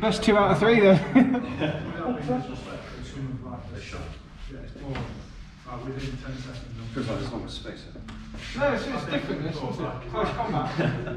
Best 2 out of 3 then. Within 10 seconds. Feels like there's not much space. No, it's different. This is close combat.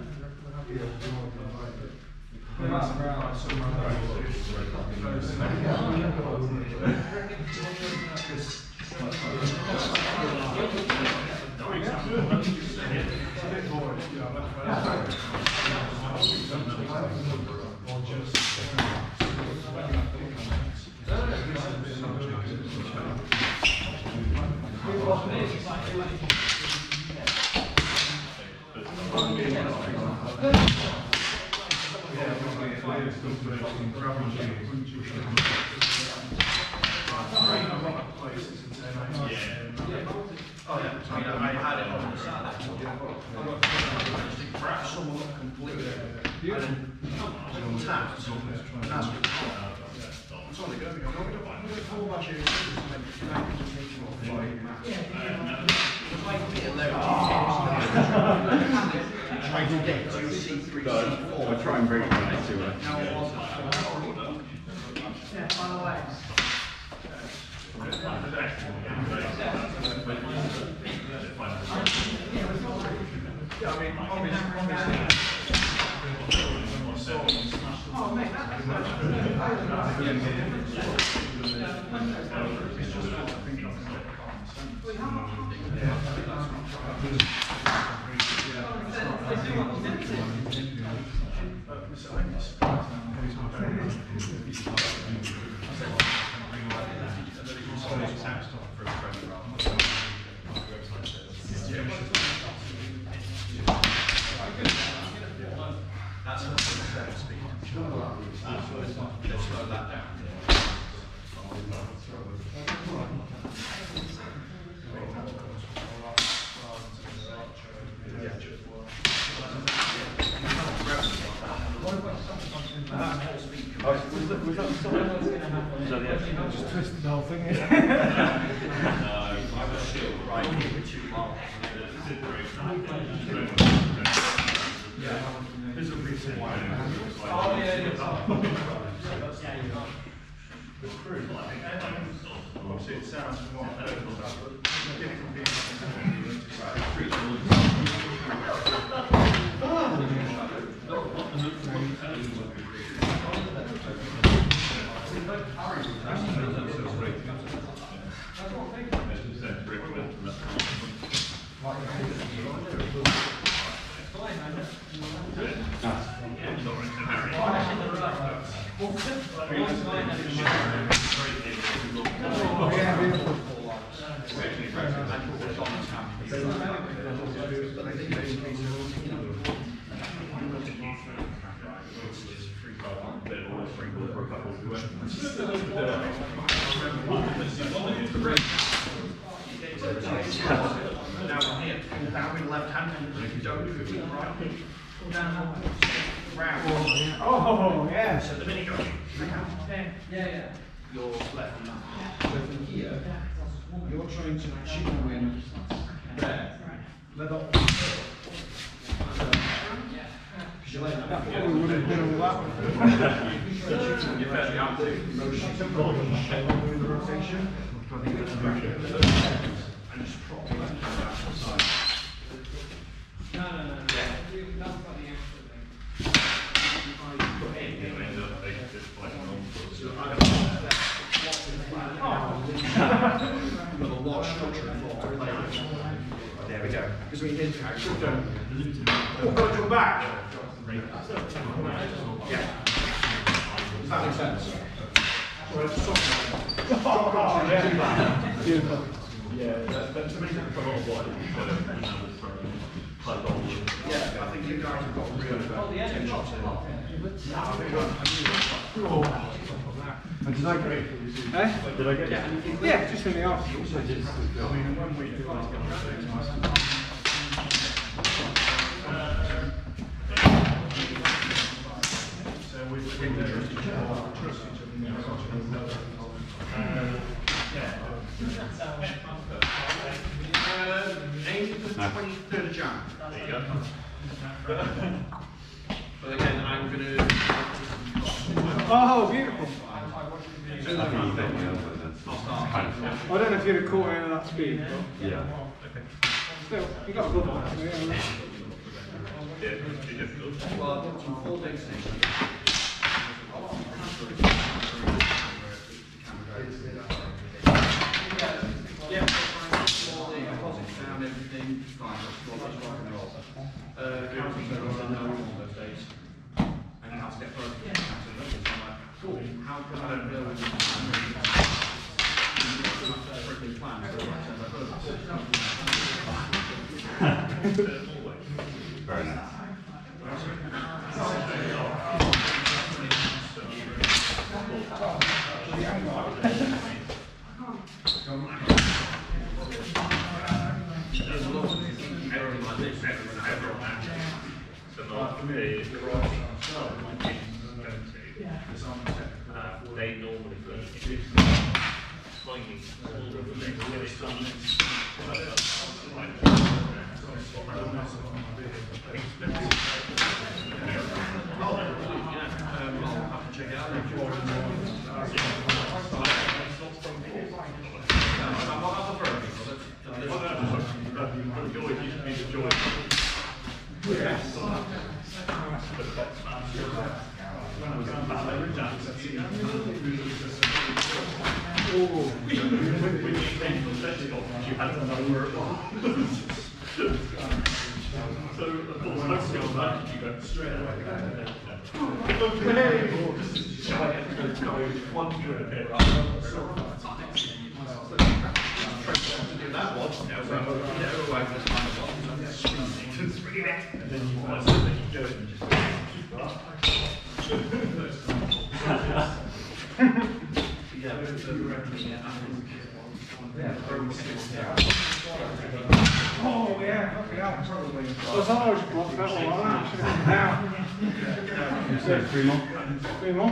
I'll try and bring it back to her. Just twisted the whole thing. It sounds from what I've heard, Oh, yeah. So the minute you go, Yeah. you're left on that. So from here, you're trying to chicken win there. Let up. Because you're letting that We would have been all that. You're fairly up to rotation. and just prop it back to the side. No. With a lot of structure involved to play with. There we go. Because we did Oh, go to the back. Yeah. Does that make sense? So it's something. Oh, yeah. Beautiful. That's a minute for a lot of water. Yeah, I think you guys have got real attention to. And did I get it? Eh? Did I get it? Yeah, just in the off. I mean, when we do so we trust each aim for the 23rd of Jan. There you go. But again, I'm going to Oh, beautiful. I think you got me over then. Kind of. I don't know if you'd have caught any of that speed, but Yeah. still, you got a good one. Well, I've got some 4 days yeah, all the deposits down, everything, fine, let's rock and roll. Council said, well, no, on those days. And you have to get further. So I'm like, cool, how can I build freaking plan? Very nice. They normally swinging I'll have to check it out. Oh, yeah, fucking hell. So I thought I was blocked that one. I should have been down. So 3 more? 3 more.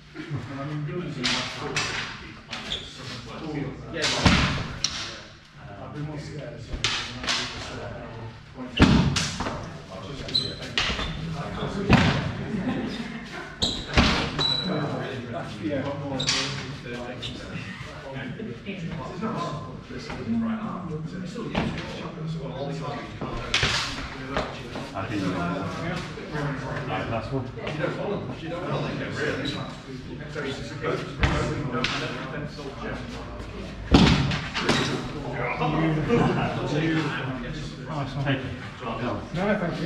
I think you last one. Awesome. Thank you. No, thank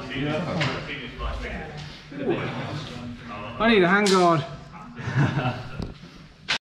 you. I need a handguard.